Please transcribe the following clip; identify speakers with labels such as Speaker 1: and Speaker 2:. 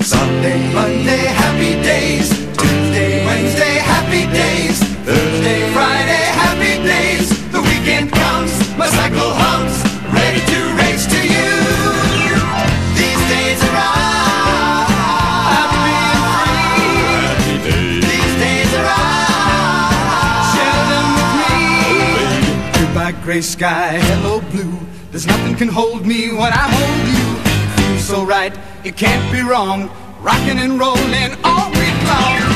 Speaker 1: Sunday, Monday, happy days. Tuesday, Wednesday, happy days. Thursday, Friday, happy days. The weekend comes, my cycle hums, ready to race to you. These days are happy and free. These days are share them with me. Goodbye gray sky, hello blue. There's nothing can hold me when I hold you. Feels so right, it can't be wrong. Rocking and rolling all week long.